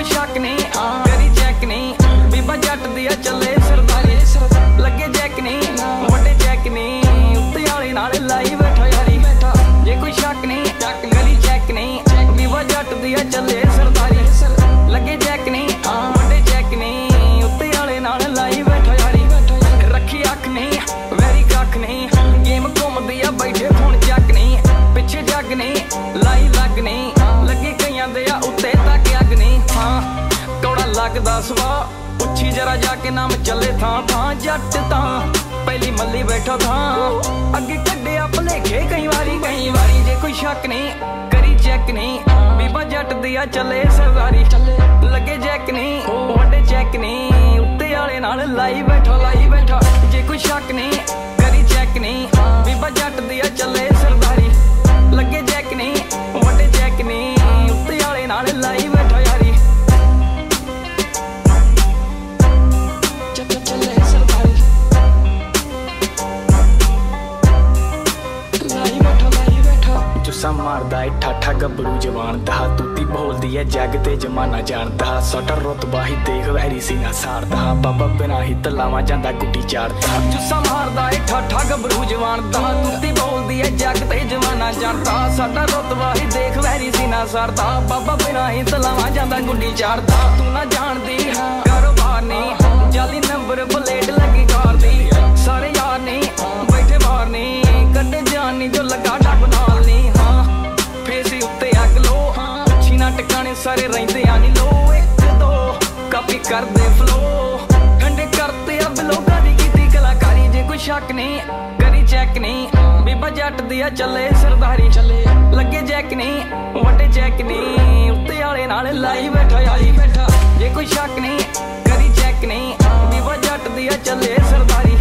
शक नहीं करी चेक नहीं बीबा जट दिया चले सरदारी लगे चेक नहीं वड्डे चेक नहीं उत्ते वाले नाल लाई बैठा यारी जे कोई शक नहीं करी चेक नहीं बीबा जट दिया चले सरदारी लगे चेक नहीं वड्डे चेक नहीं उत्ते वाले नाल लाई बैठा यारी रखी अख नहीं वैरी कख नहीं गेम घूमदी आ बैठे फोन चक नहीं पिछे जग नहीं लाई लग नहीं लगे कईयां दे आ उत्ते तक अग नहीं हाँ कौड़ा लगदा सवा पुछी जरा जाके नाम चले थां थां जट तां पहली मल्ली बैठा था अगे कड्डिया भलेखे कई वारी जे कोई शक नहीं करी चेक नहीं बीबा जट दिया चले सरदारी लगे चेक नहीं वड्डे चेक नहीं उत्ते वाले नाल लाई बैठा जे कोई शक नहीं करी चेक नहीं बीबा जट दिया चले सरदारी लगे चेक नहीं वड्डे चेक नहीं उत्ते वाले नाल लाई बैठा यारी चले सरदारी लाई बैठा जुस्सा मारदा है ठाठा गबरू जवान दा तूती बोलदी है जग ते जमाना जानदा साडा रुतबा ही देख वैरी सीना सारदा बाबा बिना ही तलावा जांदा गुड्डी चारदा जुस्सा मारदा है ठाठा गबरू जवान दा तूती बोलदी है जग ते जमाना जानदा साडा रुतबा ही देख वैरी सीना सारदा बाबा बिना ही तलावा जांदा गुड्डी चारदा तू ना जानदी कारोबार नहीं जाली नंबर प्लेट लगी कार दी सारे यार नहीं बैठे बाहर नहीं कड्डे जान नहीं जो लगा डब नाल नहीं हाँ फेसी उत्ते अग लो अच्छी ना टिकाने सारे रहिंदे आनी लो एक दो कापी कर दे फ्लो ठंडे करते अब लोगां दी कीती कलाकारी जे कोई शक नहीं करी चेक नहीं बीबा जट दिया चले सरदारी लगे चेक नहीं वड्डे चेक नहीं उत्ते वाले नाल लाई बैठा यारी जे कोई शक नहीं करी चेक नहीं बीबा जट दिया चले सरदारी